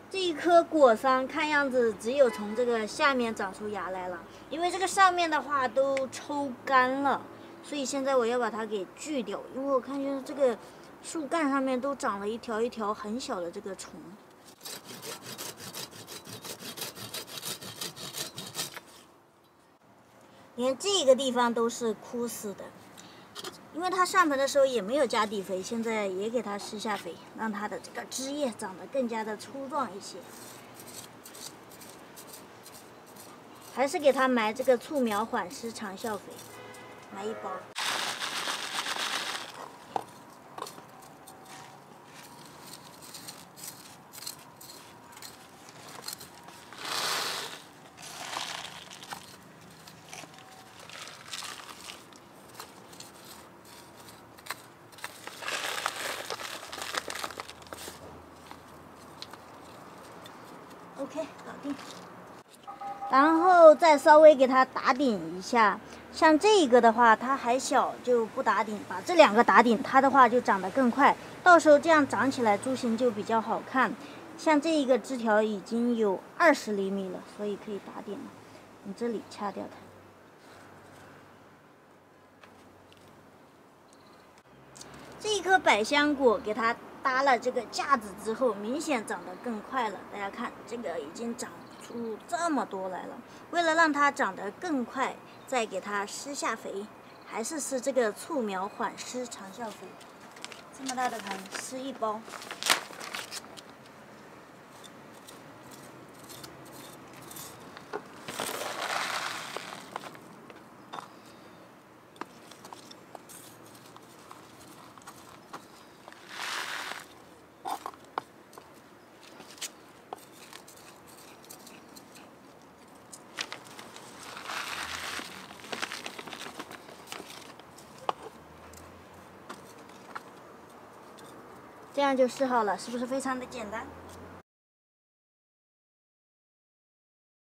这一棵果桑看样子只有从这个下面长出芽来了，因为这个上面的话都抽干了，所以现在我要把它给锯掉，因为我看见这个树干上面都长了一条一条很小的这个虫。连这个地方都是枯死的，因为它上盆的时候也没有加底肥，现在也给它施下肥，让它的这个枝叶长得更加的粗壮一些。还是给它埋这个促苗缓施长效肥，埋1包。OK， 搞定。然后再稍微给它打顶一下，像这个的话它还小就不打顶，把这2个打顶，它的话就长得更快，到时候这样长起来株形就比较好看。像这一个枝条已经有20厘米了，所以可以打顶了。你这里掐掉它。这一颗百香果给它搭了这个架子之后，明显长得更快了。大家看，这个已经长出这么多来了。为了让它长得更快，再给它施下肥，还是施这个促苗缓施长效肥。这么大的盆，施1包。这样就施好了，是不是非常的简单？